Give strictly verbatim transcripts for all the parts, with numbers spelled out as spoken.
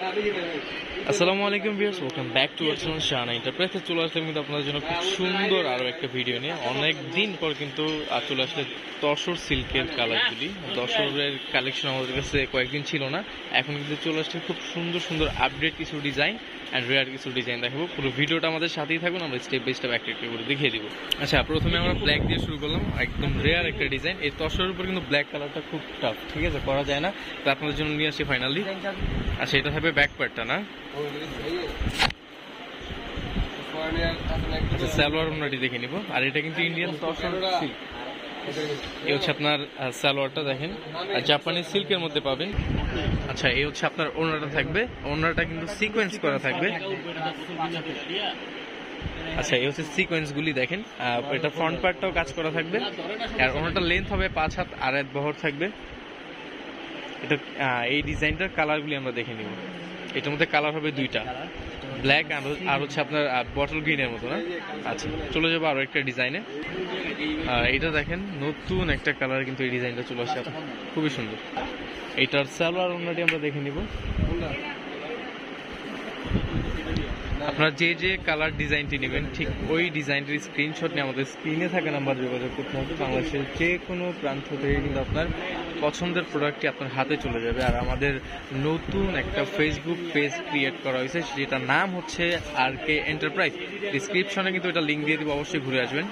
আসসালামু আলাইকুম viewers, welcome back to our channel Shahana এন্টারপ্রাইজে। চলে আসলাম কিন্তু আপনাদের জন্য খুব সুন্দর আরও একটা ভিডিও নিয়ে। অনেক দিন পর কিন্তু চলে আসলে তসর সিল্কের কালারগুলি। তসরের কালেকশন আমাদের কাছে কয়েকদিন ছিল না, এখন কিন্তু চলে আসছে খুব সুন্দর সুন্দর আপডেট কিছু ডিজাইন অ্যান্ড রেয়ার কিছু ডিজাইন দেখাবো। পুরো ভিডিওটা আমাদের সাথেই থাকুন, আমরা স্টেপ বাই স্টেপ একটা একটা করে দেখিয়ে দিব। আচ্ছা, প্রথমে আমরা ব্ল্যাক দিয়ে শুরু করলাম, একদম রেয়ার একটা ডিজাইন। এই তসরের উপর কিন্তু ব্ল্যাক কালারটা খুব টাফ, ঠিক আছে, করা যায় না, তো আপনাদের জন্য নিয়ে আসি ফাইনালি। আচ্ছা, এটা থাকবে ব্যাক পার্টটা না? আচ্ছা, সালোয়ার ওনাটি দেখে নিব। আর এটা কিন্তু ইন্ডিয়ান তসর সিল্ক। এই হচ্ছে আপনার সালোয়ারটা, দেখেন জাপানি সিল্কের মধ্যে পাবেন। আচ্ছা, এই হচ্ছে আপনার ওনাটা থাকবে, ওনাটা কিন্তু সিকোয়েন্স করা থাকবে। আচ্ছা, এই হচ্ছে সিকোয়েন্স গুলি দেখেন, এটা ফ্রন্ট পার্টটাও কাজ করা থাকবে। আর ওনাটা লেন্থ হবে পাঁচ হাত আর এক বহর থাকবে। এটা এই ডিজাইনটার কালারগুলি আমরা দেখে নিব। এটার মধ্যে কালার হবে দুইটা, ব্ল্যাক আর হচ্ছে আপনার বটল গ্রিনের মতো না। আচ্ছা, চলে যাবো আরো একটা ডিজাইনে। আর এটা দেখেন নতুন একটা কালার, কিন্তু এই ডিজাইনটা চলে আসছে, খুবই সুন্দর। এইটার সালোয়ার ওনাটি আমরা দেখে নিব। আপনারা যে যে কালার ডিজাইনটি নেবেন ঠিক ওই ডিজাইনটির স্ক্রিনশট নিয়ে আমাদের স্ক্রিনে থাকা নাম্বার যোগাযোগ করতে হবে। বাংলাদেশের যে কোনো প্রান্ত থেকে কিন্তু আপনার পছন্দের প্রোডাক্টটি আপনার হাতে চলে যাবে। আর আমাদের নতুন একটা ফেসবুক পেজ ক্রিয়েট করা হয়েছে, যেটার নাম হচ্ছে আর কে এন্টারপ্রাইজ। ডিসক্রিপশনে কিন্তু এটা লিঙ্ক দিয়ে দিব, অবশ্যই ঘুরে আসবেন।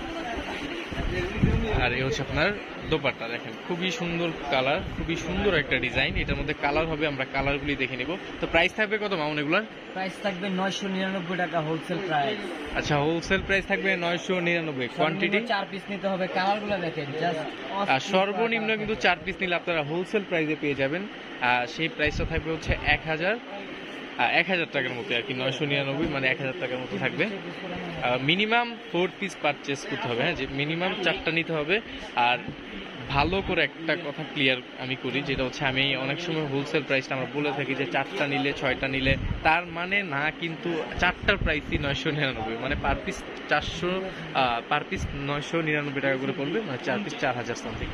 আর এই হচ্ছে আপনার দোপাট্টা, দেখেন খুবই সুন্দর কালার, খুবই সুন্দর একটা ডিজাইন। এটার মধ্যে কালার হবে, আমরা কালারগুলি দেখে নিব। তো প্রাইস থাকবে কত মামুন এগুলার? প্রাইস থাকবে নয়শো নিরানব্বই টাকা হোলসেল প্রাইস। আচ্ছা, হোলসেল প্রাইস থাকবে নয়শো নিরানব্বই। কোয়ান্টিটি চার পিস নিতে হবে। কালারগুলো দেখেন জাস্ট, আর সর্বনিম্ন কিন্তু চার পিস নিলে আপনারা হোলসেল প্রাইসে পেয়ে যাবেন। আর সেই প্রাইসটা থাকবে হচ্ছে এক হাজার এক হাজার টাকার মতো আর কি। নয়শো নিরানব্বই মানে এক হাজার টাকার মতো থাকবে। মিনিমাম ফোর পিস পারচেস করতে হবে, হ্যাঁ, যে মিনিমাম চারটা নিতে হবে। আর ভালো করে একটা কথা ক্লিয়ার আমি করি, যেটা হচ্ছে আমি অনেক সময় হোলসেল প্রাইসটা আমরা বলে থাকি যে চারটা নিলে ছয়টা নিলে, তার মানে না, কিন্তু চারটার প্রাইসই নয়শো নিরানব্বই, মানে পার পিস চারশো পার পিস নয়শো নিরানব্বই টাকা করে পড়বে, মানে চার পিস চার হাজার সামথিং।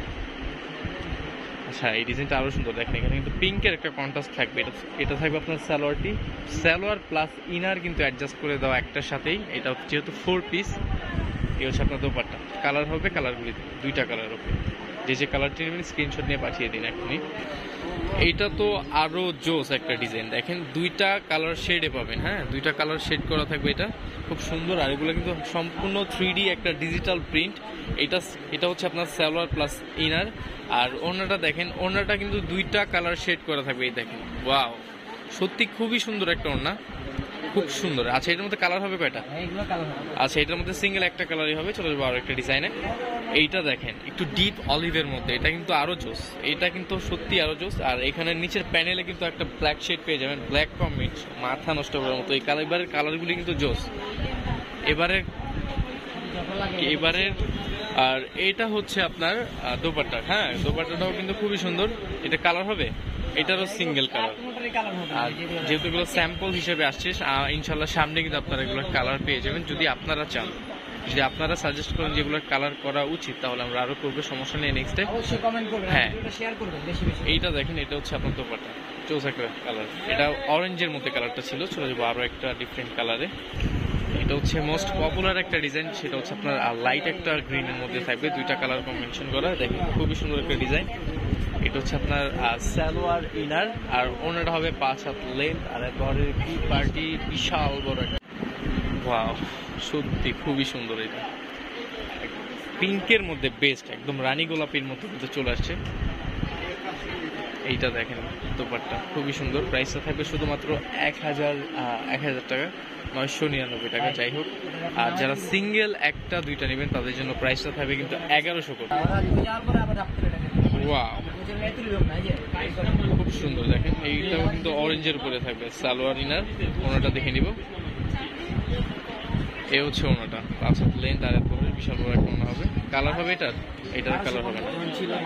আচ্ছা, এই ডিজাইনটা আরো সুন্দর, দেখেন এখানে কিন্তু পিঙ্কের একটা কন্ট্রাস্ট থাকবে। এটা এটা থাকবে আপনার সালোয়ারটি, সালোয়ার প্লাস ইনার কিন্তু অ্যাডজাস্ট করে দেওয়া একটার সাথেই। এটা যেহেতু ফোর পিস, এই হচ্ছে আপনার দোপাট্টা। কালার হবে, কালারগুলি দুইটা কালার হবে। যে যে কালারটি নেবেন স্ক্রিনশট নিয়ে পাঠিয়ে দিন এখনই। এইটা তো আরো জোস একটা ডিজাইন, দেখেন দুইটা কালার শেডে পাবেন, হ্যাঁ, দুইটা কালার শেড করা থাকবে। এটা খুব সুন্দর। আর এগুলো কিন্তু সম্পূর্ণ থ্রি ডি একটা ডিজিটাল প্রিন্ট। এটা এটা হচ্ছে আপনার সালোয়ার প্লাস ইনার। আর ওড়নাটা দেখেন, ওড়নাটা কিন্তু দুইটা কালার শেড করা থাকবে। এই দেখেন, ওয়াও, সত্যি খুবই সুন্দর একটা ওড়না, খুব সুন্দর। আচ্ছা, এটার মধ্যে কালার হবে কয়টা? আচ্ছা, এটার মধ্যে সিঙ্গেল একটা কালারই হবে। চলে যাবো আরো একটা ডিজাইনে। এইটা দেখেন একটু ডিপ অলিভের মধ্যে, এটা কিন্তু আরো জোস, এটা কিন্তু সত্যি আরো জোস। আর এখানে নিচের প্যানেলে কিন্তু একটা ব্ল্যাক শেড পেয়ে যাবেন, ব্ল্যাক কম্বিনেশন, মাথা নষ্ট করার মতো। এই কালার, এবারের কালারগুলি কিন্তু জোস। এবারে এবারের আর এইটা হচ্ছে আপনার দোপাট্টা, হ্যাঁ, দোপাট্টাটাও কিন্তু খুবই সুন্দর। এটা কালার হবে, এটারও সিঙ্গেল কালার। আর যেহেতু এগুলো স্যাম্পল হিসেবে আসছে, ইনশাল্লাহ সামনে কিন্তু আপনারা এগুলো কালার পেয়ে যাবেন। যদি আপনারা চান, যদি আপনারা সাজেস্ট করেন যেগুলো কালার করা উচিত, তাহলে আমরা আরো করবো, সমস্যা নেই। নেক্সট অবশ্যই কমেন্ট করবেন, হ্যাঁ, শেয়ার করবেন বেশি বেশি। এইটা দেখেন, এটা হচ্ছে আপনার দোপাট্টা, চোস একটা কালার। এটা অরেঞ্জের মধ্যে কালারটা ছিল, চলে যাবো আরো একটা ডিফারেন্ট কালারে। এটা হচ্ছে মোস্ট পপুলার একটা ডিজাইন, সেটা হচ্ছে আপনার লাইট একটা গ্রিনের মধ্যে থাকবে, দুইটা কালার কম্বিনেশন করা। দেখেন খুবই সুন্দর একটা ডিজাইন। এটা হচ্ছে আপনার সালোয়ার ইনার, আর ওনাটা হবে পাঁচ হাত লেন্থ। আর এরপরের কি পার্টি বিশাল বড় একটা, ওয়াও, সত্যি খুবই সুন্দর। এটা পিঙ্কের মধ্যে বেস্ট, একদম রানী গোলাপির মতো কিন্তু চলে আসছে। এইটা দেখেন দোপাট্টা, খুবই সুন্দর। প্রাইসটা থাকবে শুধুমাত্র এক হাজার এক হাজার টাকা, নয়শো নিরানব্বই টাকা। যাই হোক, আর যারা সিঙ্গেল একটা দুইটা নেবেন তাদের জন্য প্রাইসটা থাকবে কিন্তু এগারোশো করে। ওয়াও, খুব সুন্দর। দেখেন এইটাও কিন্তু অরেঞ্জের উপরে থাকবে, সালোয়ার ইনার। ওনাটা দেখে নিব। এ হচ্ছে ওনাটা, পাঁচ হাত লেন্থ আর এরপরে বিশাল বড় একটা ওনা হবে। কালার হবে এটার, এটার কালার হবে না।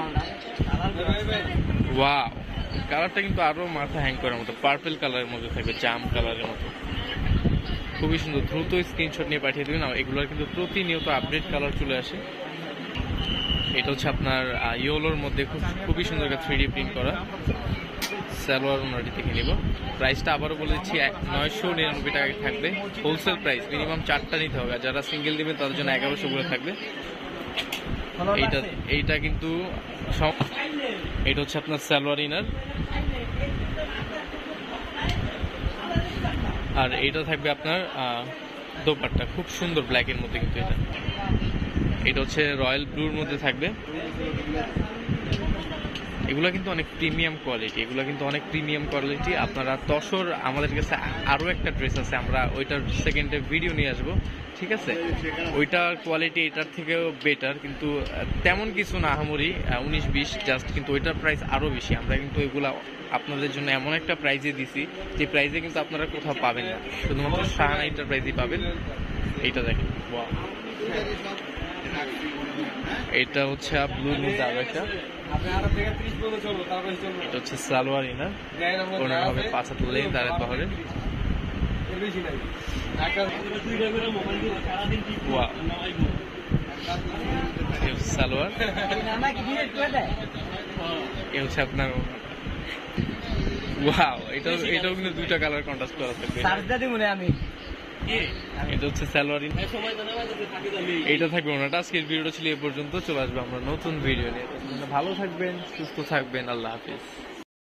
ওয়াও, কালারটা কিন্তু আরো মাথা হ্যাং করার মতো, পার্পল কালারের মধ্যে থাকবে, জাম কালারের মতো, খুবই সুন্দর। দ্রুত স্ক্রিনশট নিয়ে পাঠিয়ে দেবেন। এগুলোর কিন্তু প্রতিনিয়ত আপডেট কালার চলে আসে। এটা হচ্ছে আপনার ইয়েলোর মধ্যে খুব খুবই সুন্দর একটা থ্রি ডি প্রিন্ট করা। সালোয়ার ওনাটি দেখে নিব। প্রাইসটা আবারও বলে দিচ্ছি নয়শো নিরানব্বই টাকায় থাকবে হোলসেল প্রাইস। মিনিমাম চারটা নিতে হবে, আর যারা সিঙ্গেল দিবেন তাদের জন্য এগারোশো করে থাকবে। এইটা এইটা কিন্তু সব- এটা হচ্ছে আপনার সালোয়ার ইনার, আর এইটা থাকবে আপনার আহ, দোপাট্টা খুব সুন্দর ব্ল্যাকের মধ্যে। কিন্তু এটা এটা হচ্ছে রয়্যাল ব্লুর মধ্যে থাকবে। এগুলো কিন্তু অনেক প্রিমিয়াম কোয়ালিটি, এগুলো কিন্তু অনেক প্রিমিয়াম কোয়ালিটি। আপনারা তসর আমাদের কাছে আরও একটা ড্রেস আছে, আমরা ওইটার সেকেন্ডে ভিডিও নিয়ে আসবো, ঠিক আছে? ওইটার কোয়ালিটি এটার থেকেও বেটার, কিন্তু তেমন কিছু না আহামরি, উনিশ বিশ জাস্ট, কিন্তু ওইটার প্রাইস আরও বেশি। আমরা কিন্তু এগুলা আপনাদের জন্য এমন একটা প্রাইজে দিছি যে প্রাইজে কিন্তু আপনারা কোথাও পাবেন না, শুধুমাত্র শাহানা এইটার প্রাইজেই পাবেন। এইটা দেখেন, ওয়াও, এটা হচ্ছে ব্লুর মধ্যে আরো একটা। এটা হচ্ছে সালোয়ার ইনার, ওনার হবে পাঁচ হাত লেন্থ আর বহরের। ওয়াও, সালোয়ার, এ হচ্ছে আপনার ওয়াও। এটাও এটাও কিন্তু দুইটা কালার কন্ট্রাস্ট করা থাকবে। আমি এটা হচ্ছে সালোয়ার ইনার, এইটা থাকবে ওনাটা। আজকের ভিডিওটা ছিল এ পর্যন্ত, চলে আসবে আমরা নতুন ভিডিও নিয়ে। ভালো থাকবেন, সুস্থ থাকবেন, আল্লাহ হাফিজ।